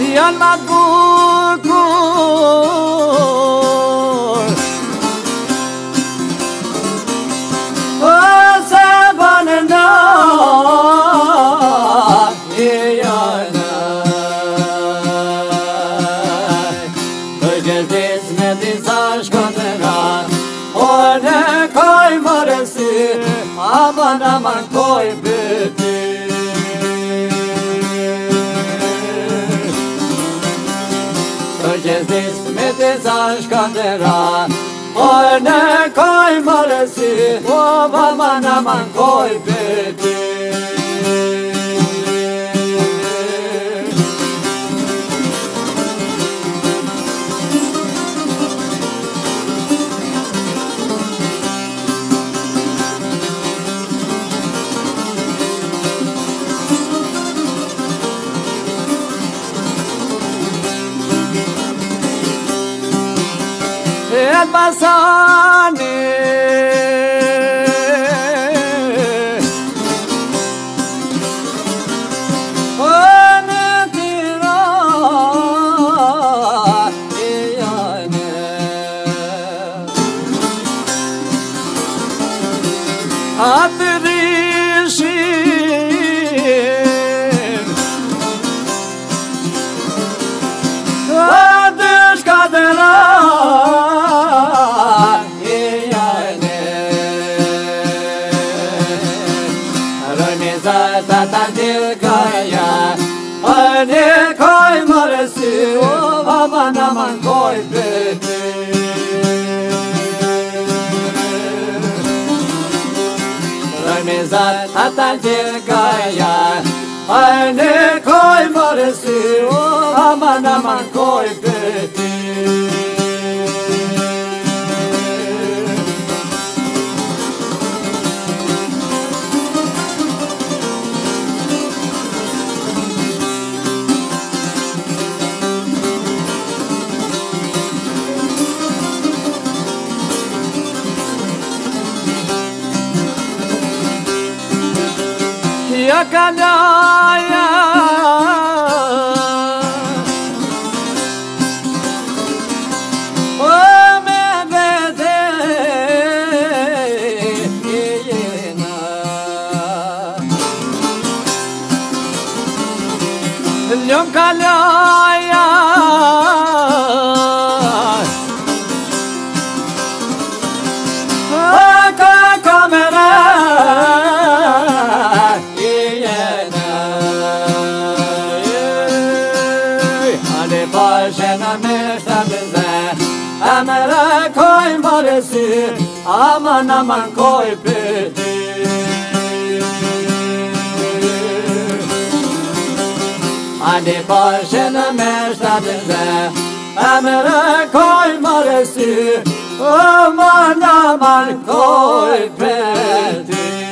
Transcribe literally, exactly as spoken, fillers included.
janë ma t'bukur ose banë në i janë të gjithis me disa shkotërat o në koj mërësi aman aman koj bëti të gjithis me disa shkotërat o në koj mërësi aman aman koj bëti El pasani o në tira i jane atë rishin atë shkatera ta til kaya ane koi marasi o aman aman koi pete ramizat ta til kaya ane koi marasi o aman aman koi pete Ya kanaya o me vede yena lyom kalaya ka kamera amara koi marasi aman aman koi pete ane paşena meştadeze amara koi marasi aman aman koi pete